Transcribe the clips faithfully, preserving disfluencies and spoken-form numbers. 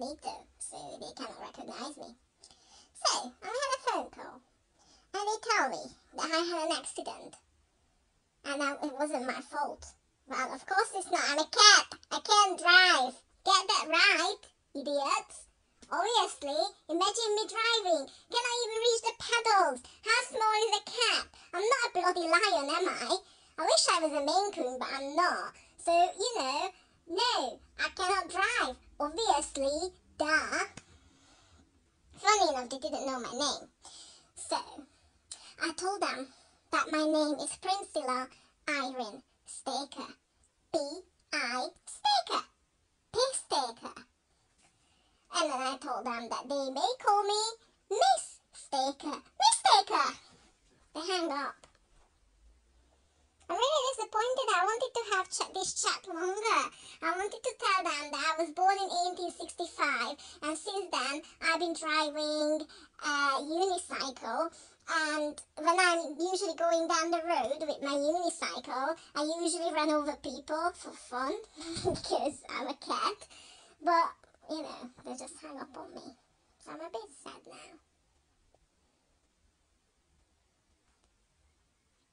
incognito, so they cannot recognize me. So, I had a phone call, and they tell me that I had an accident, and that it wasn't my fault. Well, of course it's not. I'm a cat. I can't drive. Get that right, idiots. Obviously, imagine me driving. Can I even reach the pedals? How small is a cat? I'm not a bloody lion, am I? I wish I was a Maine Coon, but I'm not. So, you know, no, I cannot drive. Obviously, duh. Funny enough, they didn't know my name. So, I told them that my name is Priscilla Irene Staker. P I Staker. P-Staker. And then I told them that they may call me Miss Staker. Miss Staker! They hang up. I'm really disappointed. I wanted to have ch this chat longer. I wanted to tell them that I was born in eighteen sixty-five, and since then I've been driving a unicycle, and when I'm usually going down the road with my unicycle, I usually run over people for fun because I'm a cat, but you know, they just hung up on me, so I'm a bit sad now.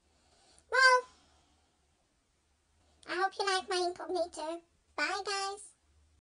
Well, I hope you like my incognito. Bye, guys.